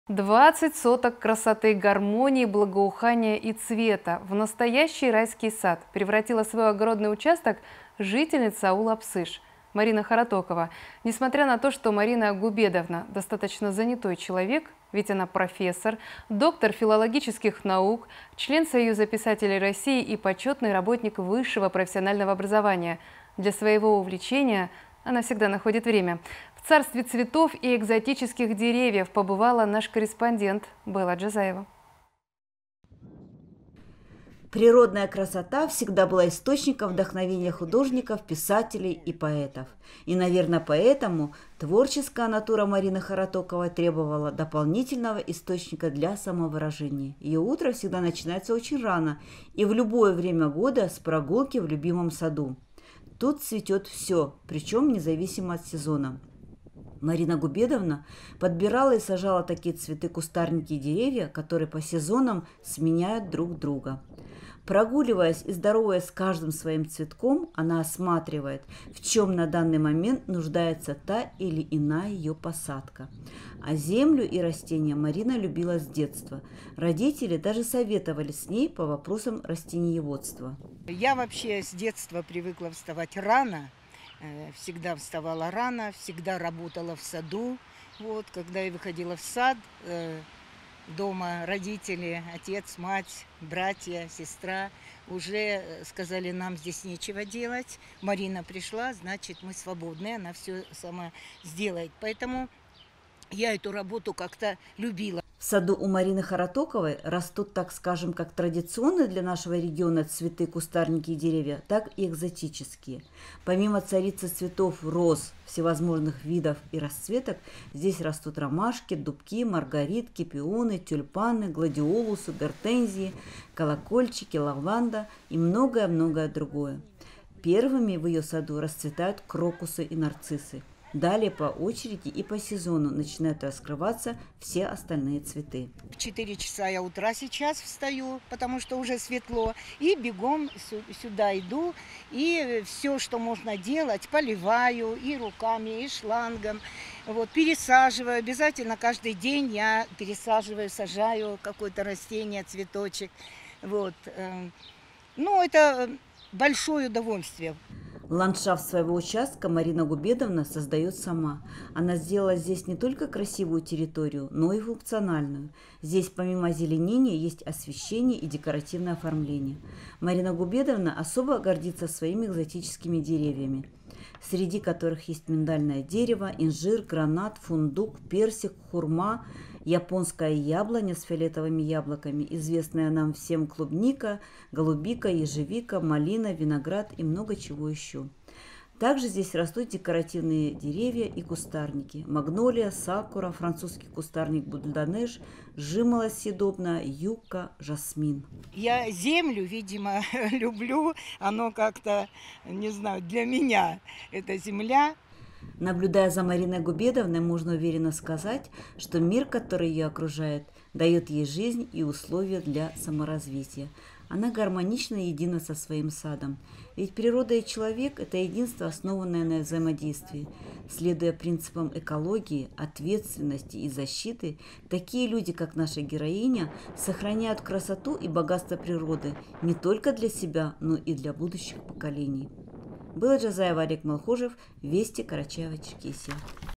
20 соток красоты, гармонии, благоухания и цвета в настоящий райский сад превратила свой огородный участок жительница аула Псыш Марина Харатокова. Несмотря на то, что Марина Губедовна достаточно занятой человек, ведь она профессор, доктор филологических наук, член Союза писателей России и почетный работник высшего профессионального образования, для своего увлечения она всегда находит время. В царстве цветов и экзотических деревьев побывала наш корреспондент Белла Джазаева. Природная красота всегда была источником вдохновения художников, писателей и поэтов. И, наверное, поэтому творческая натура Марины Харатоковой требовала дополнительного источника для самовыражения. Ее утро всегда начинается очень рано и в любое время года с прогулки в любимом саду. Тут цветет все, причем независимо от сезона. Марина Губедовна подбирала и сажала такие цветы, кустарники и деревья, которые по сезонам сменяют друг друга. Прогуливаясь и здороваясь с каждым своим цветком, она осматривает, в чем на данный момент нуждается та или иная ее посадка. А землю и растения Марина любила с детства. Родители даже советовали с ней по вопросам растениеводства. Я вообще с детства привыкла вставать рано. Всегда вставала рано, всегда работала в саду. Вот, когда я выходила в сад, дома родители, отец, мать, братья, сестра уже сказали, нам здесь нечего делать. Марина пришла, значит, мы свободны, она все сама сделает. Поэтому я эту работу как-то любила. В саду у Марины Харатоковой растут, так скажем, как традиционные для нашего региона цветы, кустарники и деревья, так и экзотические. Помимо царицы цветов, роз всевозможных видов и расцветок, здесь растут ромашки, дубки, маргаритки, пионы, тюльпаны, гладиолусы, гортензии, колокольчики, лаванда и многое-многое другое. Первыми в ее саду расцветают крокусы и нарциссы. Далее по очереди и по сезону начинают раскрываться все остальные цветы. В 4 часа я утра сейчас встаю, потому что уже светло, и бегом сюда иду, и все, что можно делать, поливаю и руками, и шлангом, вот, пересаживаю. Обязательно каждый день я пересаживаю, сажаю какое-то растение, цветочек. Вот. Ну, это большое удовольствие. Ландшафт своего участка Марина Губедовна создает сама. Она сделала здесь не только красивую территорию, но и функциональную. Здесь помимо озеленения есть освещение и декоративное оформление. Марина Губедовна особо гордится своими экзотическими деревьями, среди которых есть миндальное дерево, инжир, гранат, фундук, персик, хурма, японская яблоня с фиолетовыми яблоками, известная нам всем клубника, голубика, ежевика, малина, виноград и много чего еще. Также здесь растут декоративные деревья и кустарники. Магнолия, сакура, французский кустарник бульдонеж, жимолость съедобная, юкка, жасмин. Я землю, видимо, люблю. Оно как-то, не знаю, для меня это земля. Наблюдая за Мариной Губедовной, можно уверенно сказать, что мир, который ее окружает, дает ей жизнь и условия для саморазвития. Она гармонично едина со своим садом. Ведь природа и человек – это единство, основанное на взаимодействии. Следуя принципам экологии, ответственности и защиты, такие люди, как наша героиня, сохраняют красоту и богатство природы не только для себя, но и для будущих поколений. Белла Джазаева, Олег Малхожев, Вести, Карачаево-Черкесия.